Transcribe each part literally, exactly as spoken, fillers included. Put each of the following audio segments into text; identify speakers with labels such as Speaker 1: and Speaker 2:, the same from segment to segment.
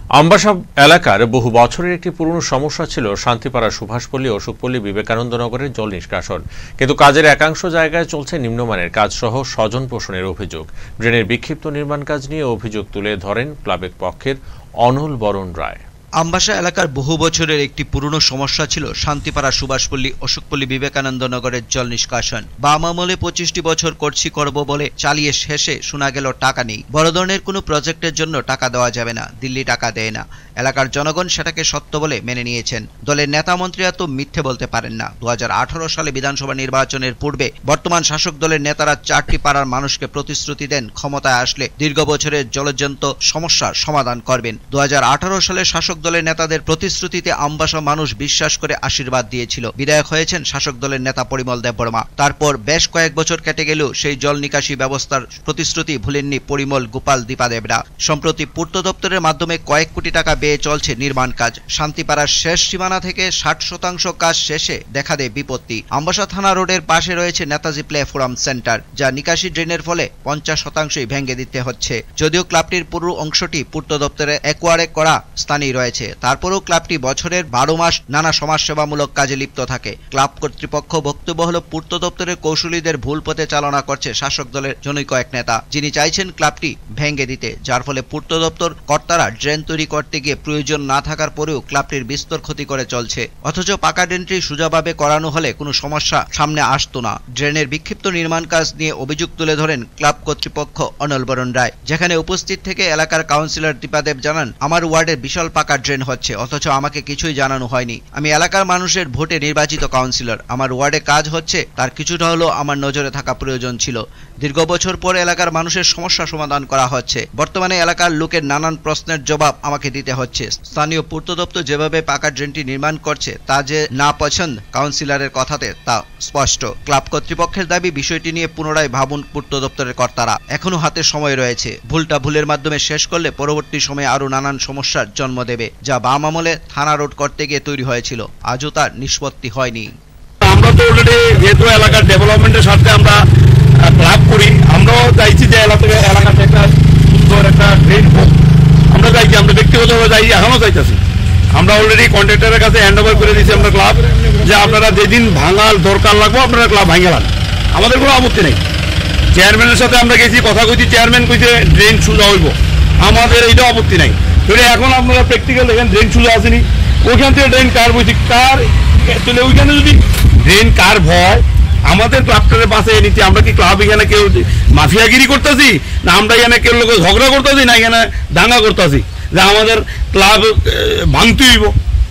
Speaker 1: আমবাসা এলাকার বহু বছরের একটি পুরনো সমস্যা ছিল শান্তিপাড়া সুভাষপল্লী অশোকপল্লী বিবেকানন্দ নগরের জল নিষ্কাশন, কিন্তু কাজের একাংশ জায়গায় চলছে নিম্নমানের কাজ সহ স্বজন পোষণের অভিযোগ। ড্রেনের বিক্ষিপ্ত নির্মাণ কাজ নিয়ে অভিযোগ তুলে ধরেন ক্লাবের পক্ষের অনল বরণ রায়।
Speaker 2: আমবাসা এলাকার বহু বছরের একটি পুরনো সমস্যা ছিল শান্তিপাড়া সুভাষপল্লী অশোকপল্লী বিবেকানন্দ নগরের জল নিষ্কাশন। বাম আমলে পঁচিশটি বছর করছি করব বলে চালিয়ে শেষে শোনা গেল টাকা নেই। বড় ধরনের কোনো প্রজেক্টের জন্য টাকা দেওয়া যাবে না, দিল্লি টাকা দেয় না। এলাকার জনগণ সেটাকে সত্য বলে মেনে নিয়েছেন। দলের নেতা মন্ত্রীরা তো মিথ্যে বলতে পারেন না। দু হাজার আঠারো সালে বিধানসভা নির্বাচনের পূর্বে বর্তমান শাসক দলের নেতারা চারটি পাড়ার মানুষকে প্রতিশ্রুতি দেন ক্ষমতায় আসলে দীর্ঘ বছরের জলজন্ত সমস্যার সমাধান করবেন। দু হাজার আঠারো সালে শাসক দলের নেতাদের প্রতিশ্রুতিতে আমবাসা মানুষ বিশ্বাস করে আশীর্বাদ দিয়েছিল। বিধায়ক হয়েছেন শাসক দলের নেতা পরিমল দেববর্মা। তারপর বেশ কয়েক বছর কেটে গেলেও সেই জল নিকাশি ব্যবস্থার প্রতিশ্রুতি ভুলেননি পরিমল, গোপাল, দীপাদেবরা। সম্প্রতি পূর্ত দপ্তরের মাধ্যমে কয়েক কোটি টাকা ব্যয়ে চলছে নির্মাণ কাজ। শান্তিপাড়ার শেষ সীমানা থেকে ষাট শতাংশ কাজ শেষে দেখা দেয় বিপত্তি। আমবাসা থানা রোডের পাশে রয়েছে নেতাজি প্লে ফোরাম সেন্টার, যা নিকাশি ড্রেনের ফলে পঞ্চাশ শতাংশই ভেঙে দিতে হচ্ছে। যদিও ক্লাবটির পুরো অংশটি পূর্ত দপ্তরের একোয়ারে করা স্থানেই রয়েছে, তারপরেও ক্লাবটি বছরের বারো মাস নানা সমাজসেবামূলক কাজে লিপ্ত থাকে। ক্লাব কর্তৃপক্ষ বক্তব্য হল পূর্ত দপ্তরের কৌশলীদের ভুল পথে চালনা করছে শাসক দলের জনৈক এক নেতা, যিনি চাইছেন ক্লাবটি ভেঙে দিতে, যার ফলে পূর্ত দপ্তর কর্তারা ড্রেন তৈরি করতে গিয়ে প্রয়োজন না থাকার পরেও ক্লাবটির বিস্তর ক্ষতি করে চলছে। অথচ পাকা ড্রেনটি সোজাভাবে করানো হলে কোনো সমস্যা সামনে আসতো না। ড্রেনের বিক্ষিপ্ত নির্মাণ কাজ নিয়ে অভিযোগ তুলে ধরেন ক্লাব কর্তৃপক্ষ অনল বরণ রায়। যেখানে উপস্থিত থেকে এলাকার কাউন্সিলর দীপাদেব জানান, আমার ওয়ার্ডের বিশাল পাকা ড্রেন হচ্ছে, অথচ আমাকে কিছুই জানানো হয়নি। আমি এলাকার মানুষের ভোটে নির্বাচিত কাউন্সিলর, আমার ওয়ার্ডে কাজ হচ্ছে, তার কিছুটা হলেও আমার নজরে থাকা প্রয়োজন ছিল। দীর্ঘ বছর পর এলাকার মানুষের সমস্যা সমাধান করা হচ্ছে। বর্তমানে এলাকার লোকের নানান প্রশ্নের জবাব আমাকে দিতে হচ্ছে। স্থানীয় পূর্ত দপ্তর যেভাবে পাকা ড্রেনটি নির্মাণ করছে তা যে না পছন্দ কাউন্সিলরের কথাতে তা স্পষ্ট। ক্লাব কর্তৃপক্ষের দাবি, বিষয়টি নিয়ে পুনরায় ভাবুন পূর্ত দপ্তরের কর্তারা, এখনো হাতে সময় রয়েছে। ভুলটা ভুলের মাধ্যমে শেষ করলে পরবর্তী সময়ে আরো নানান সমস্যার জন্ম দেবে, যা বাম আমলে থানা রোড করতে গিয়ে তৈরি হয়েছিল, আজও তার নিষ্পত্তি হয়নি।
Speaker 3: আমরা তো অলরেডি যেহেতু এলাকার ডেভেলপমেন্টের সাথে আমরা ক্লাব করি, আমরাও চাইছি যে এলাকাতে এলাকাতে একটা সুন্দর একটা ড্রেন হোক। আমরা চাইছি, আমরা ব্যক্তিগতভাবে চাই, এখনো চাইতেছি। আমরা অলরেডি কন্ট্রাক্টরের কাছে হ্যান্ড ওভার করে দিয়েছি আমরা ক্লাব, যে আপনারা যেদিন ভাঙার দরকার লাগবে আপনারা ক্লাব ভাঙে লান, আমাদের কোনো আপত্তি নেই। চেয়ারম্যানের সাথে আমরা গেছি, কথা কইছি, চেয়ারম্যান কইছে ড্রেন সোজা হইব, আমাদের এইটা আপত্তি নাই। তাহলে এখন আপনারা প্র্যাকটিক্যাল দেখেন ড্রেন সোজা আসেনি, ওইখান থেকে ড্রেন কার বইছি কার, তাহলে ওইখানে যদি ড্রেন কার ভয় আমাদের ক্লাবটারে বাঁচে নিচ্ছি, আমরা কি ক্লাব এখানে কেউ মাফিয়াগিরি করতেছি, না আমরা এখানে কেউ লোক ঝগড়া করতেছি, না এখানে দাঙ্গা করতেছি যে আমাদের ক্লাব ভাঙতে হইব।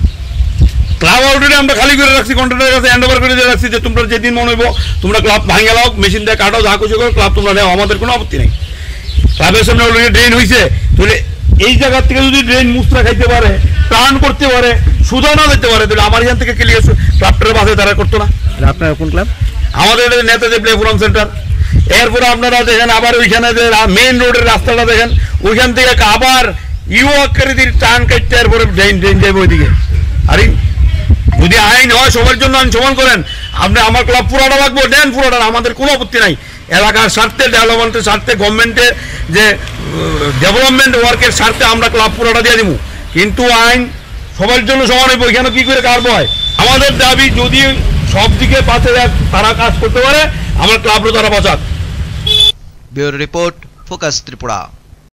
Speaker 3: ক্লাব অলরেডি আমরা খালি করে রাখছি, কন্ট্রাক্টরের কাছে হ্যান্ড ওভার করে দিয়ে রাখছি যে তোমরা যেদিন মনে হইব তোমরা ক্লাব ভাঙে লাও, মেশিন দিয়ে কাটাও, যা কিছু করো, ক্লাব তোমরা নেও, আমাদের কোনো আপত্তি নেই। ক্লাবের সামনে অলরেডি ড্রেন হয়েছে, তাহলে এই জায়গার থেকে যদি ড্রেন মুস্ত্রা খাইতে পারে, প্রাণ করতে পারে, সুদা না দিতে পারে, তাহলে আমার এখান থেকে ক্লিয়ার ক্লাবটার বাসে তারা করতো না। আপনার কোন ক্লাব? আমাদের নেতাজি প্লে ফোরাম সেন্টার। এরপরে আপনারা দেখেন আবার ওইখানে যে মেইন রোডের রাস্তাটা দেখেন, ওইখান থেকে আবার ইউ আকৃতির টান কাটতে এরপরে ড্রেন ড্রেন যাবে ওইদিকে। আরে যদি আইন হয় সবার জন্য আইন সমান করেন, আপনি আমার ক্লাব পুরোটা রাখবো, দেন পুরোটা, আমাদের কোনো আপত্তি নাই। এলাকার স্বার্থে, ডেভেলপমেন্টের স্বার্থে, গভর্নমেন্টের যে ডেভেলপমেন্ট ওয়ার্কের স্বার্থে আমরা ক্লাব পুরোটা দিয়ে দিব, কিন্তু আইন সবার জন্য সমান হইব। এখানে কি করে কার ভয়? আমাদের দাবি যদি সব দিকে পাশে তারা কাজ করতে পারে, আমার ক্লাবও তারা বাঁচাক।
Speaker 2: Bureau report, focus Tripura.